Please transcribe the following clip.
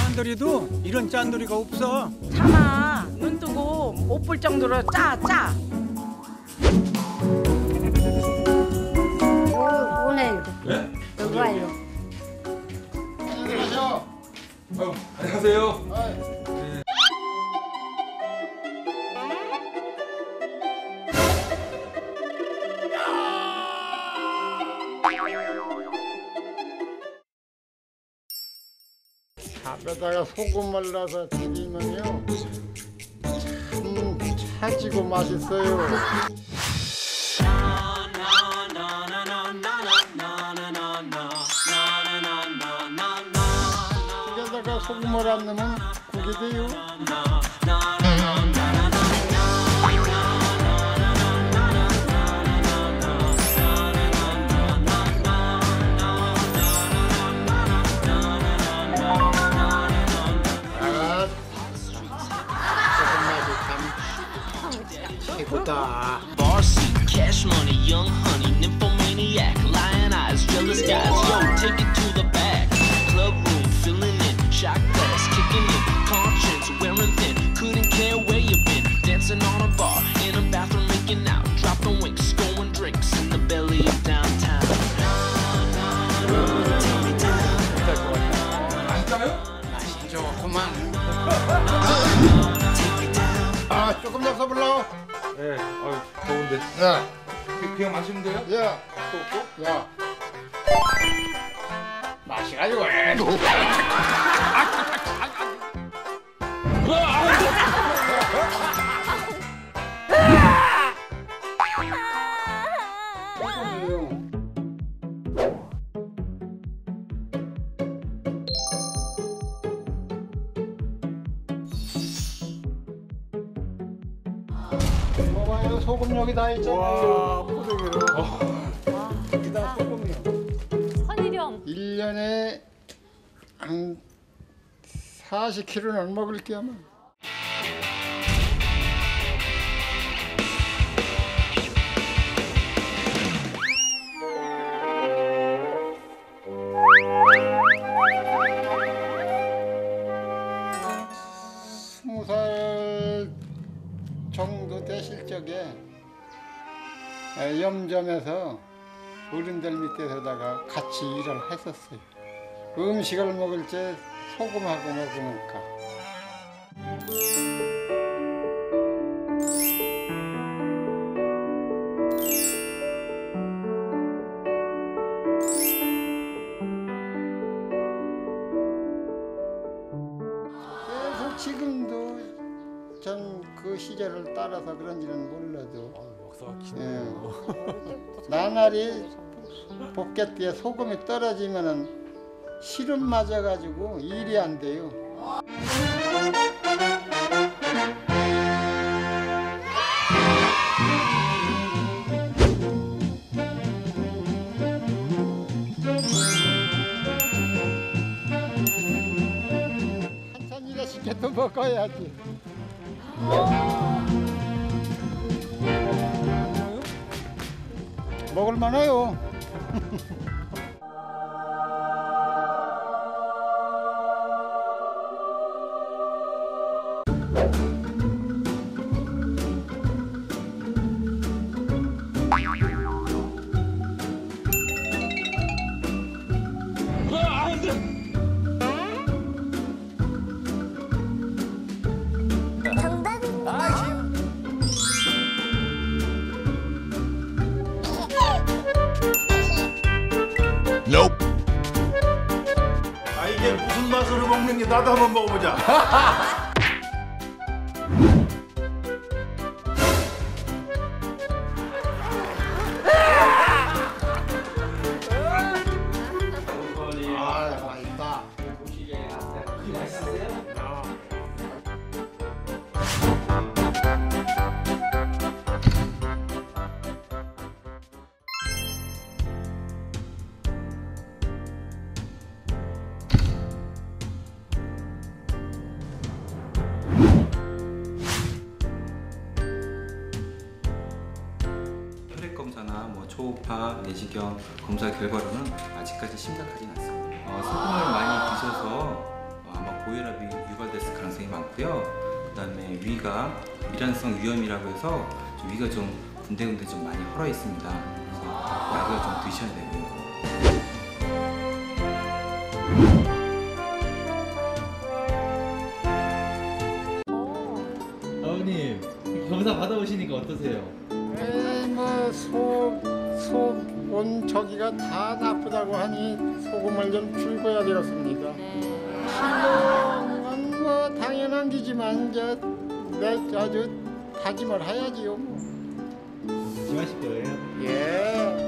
짠돌이도 이런 짠돌이가 없어. 참아. 눈 뜨고 못 볼 정도로 짜. 오늘 네? 여기 와요. 안녕하세요. 안녕하세요. 네. 밥에다가 소금을 넣어서 튀기면요 참 찰지고 맛있어요. 여기다가 소금을 안 넣으면 국이 돼요. Barcy, cash money, young honey, nymphomaniac, lion eyes, jealous guys. Yo, take it to the back. Club room, filling in, shot glass, kicking in, conscience, wearing thin. Couldn't care where you've been. Dancing on a bar, in a bathroom, making out, dropping winks, scoring drinks in the belly of downtown. Take me down. 맛있죠, 그만. 아, 조금 더 써볼라. 네, 더운데. 야, 그냥 마시면 돼요? 야, 또, 야. 마시가지고 왜? 봐봐요, 소금 여기 다 있잖아요. 와, 포도기로. 여기다 소금이요. 선일영. 1년에 한 40kg는 먹을게요. 아마. 스무 살 정도 되실 적에 염점에서 어른들 밑에서다가 같이 일을 했었어요. 음식을 먹을 때 소금하고 먹으니까. 계속 지금도 전 그 시절을 따라서 그런지는 몰라도 역사가 나날이 볶개띠에 소금이 떨어지면은 시름 맞아가지고 일이 안 돼요. 한참 일하시게 또 먹어야지. 먹을 만해요. 아, 이게 무슨 맛으로 먹는 게 나도 한번 먹어보자. 맛있다. 혈액 검사나 초음파, 내시경 검사 결과로는 아직까지 심각하진 않습니다. 소금을 많이 드셔서 아마 고혈압 같고요. 그다음에 위가 밀환성 위염이라고 해서 좀 위가 좀 군데군데 좀 많이 헐어 있습니다. 그래서 약을 좀 드셔야 되고요. 아버님 검사 받아보시니까 어떠세요? 에이 뭐속 온 저기가 다 나쁘다고 하니 소금을 좀 줄여야 되겠습니다. 필요는 뭐 당연한 기지만 이제 내 아주 다짐을 해야지요. 조심하실 거예요? 예.